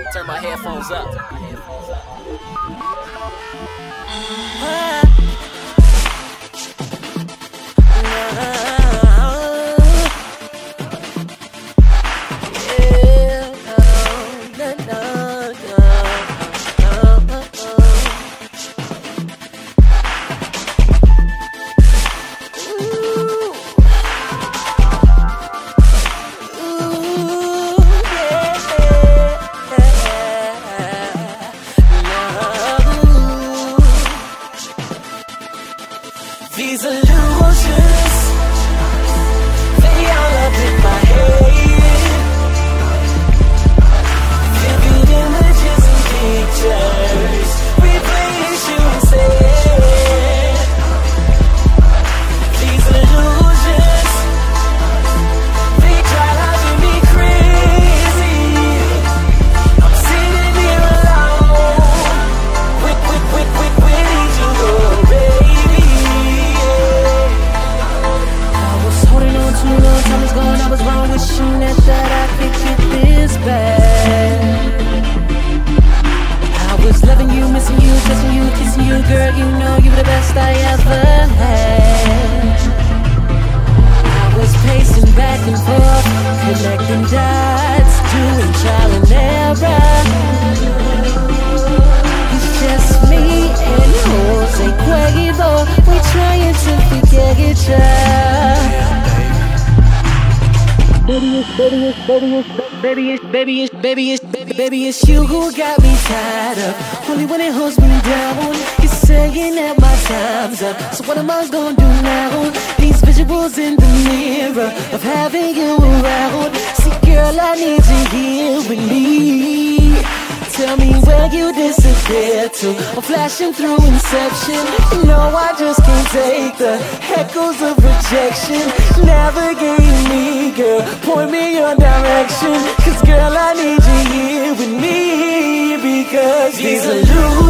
Turn my headphones up. These illusions, they all up in my head. Vivid images and pictures, replace you instead. These illusions, they try driving me crazy. I'm sitting here alone, waiting to go, baby. Too long, time is gone, I was wrong, wishing that I could get this back. I was loving you, missing you, kissing you, kissing you, girl, you know you were the best I ever had. I was pacing back and forth, connecting dots, doing trial and error. It's just me and Jose Cuervo, we're trying to forget each other. Baby, it's you who got me tied up. Only when it holds me down, you're saying that my time's up. So what am I gonna do now? These visuals in the mirror of having you around. See, girl, I need you here with me. Tell me where you disappeared to. I'm flashing through Inception. You know I just can't take the echoes of rejection. Navigate me, girl, point me your direction. Cause girl, I need you here with me. Because these illusions